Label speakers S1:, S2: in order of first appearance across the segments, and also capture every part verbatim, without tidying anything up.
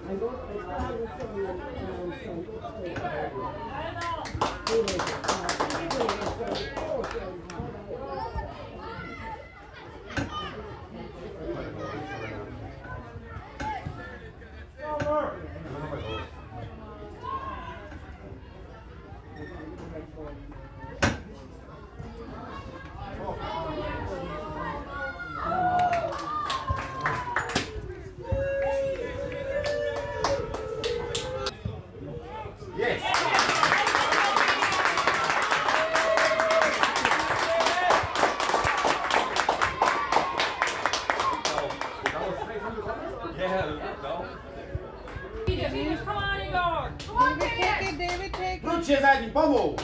S1: Wróćcie za nim, pomóż!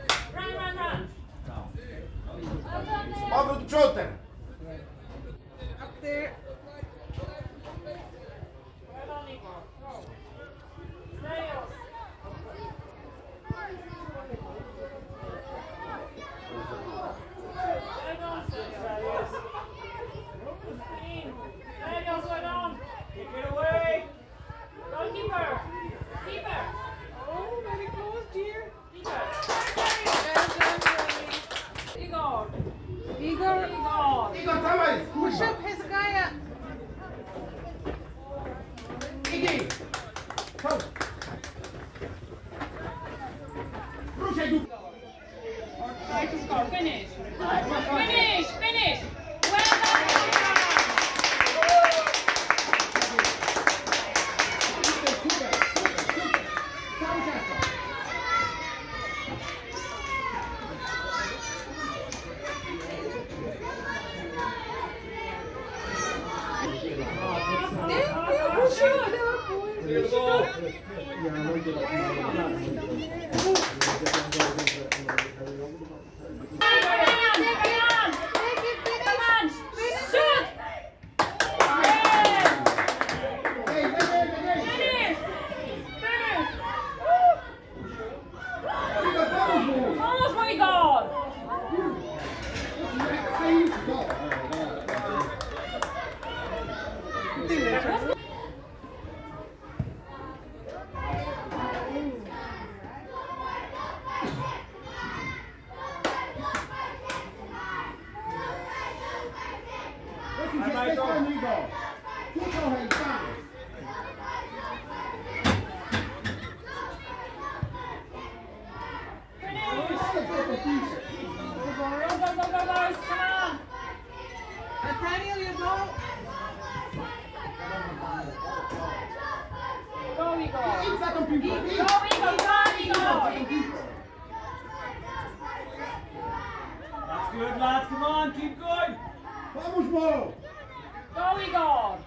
S1: Powrót przodem!
S2: Up there. Igor,
S1: Igor, dawaj!
S2: push up Hezekiah.
S1: Igi! Chodź! Ruszaj tu!
S3: Try to score. Finish. Finish. Finish. Well done.
S2: Nathaniel, you go.
S3: Go, Igor.
S1: Idź za tą piłką!
S3: Go, Igor. Go, Igor.
S4: That's good, lads. Come on, keep going.
S1: Pomóż mu!
S3: Go, Igor.